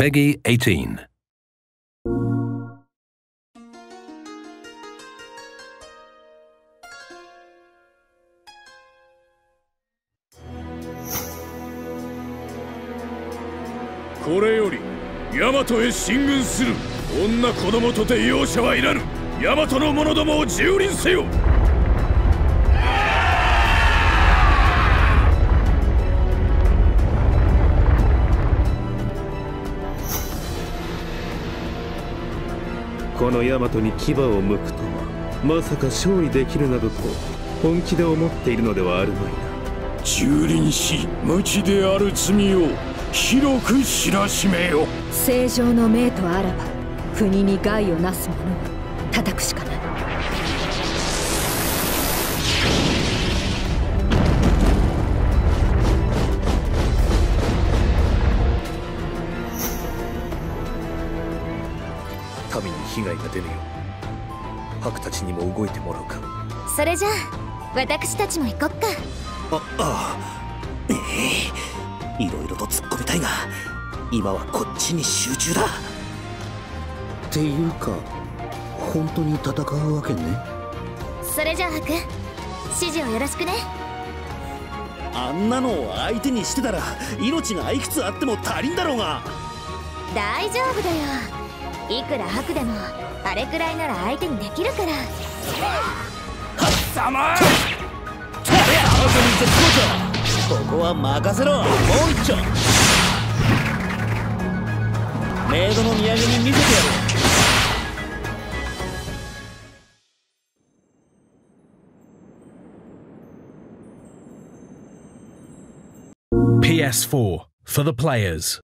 Peggy 18. これより大和へ進軍する。女子供とて容赦はいらぬ。大和の者どもを蹂躙せよ。 この大和に牙を向くとはまさか勝利できるなどと本気で思っているのではあるまいな。 蹂躙し無知である罪を広く知らしめよ。 正常の命とあらば国に害をなす者を叩くしかない。 民に被害が出ぬよう白たちにも動いてもらうか。 それじゃあ私たちも行こっか。 いろいろと突っ込みたいが今はこっちに集中だ。っていうか本当に戦うわけね。 それじゃあハク、指示をよろしくね。 あんなのを相手にしてたら命がいくつあっても足りんだろうが。 大丈夫だよ。いくらハクでもあれくらいなら相手にできるから。 さまここは任せろ。もう一丁メイドの土産に見せてやる。 PS4 for the players.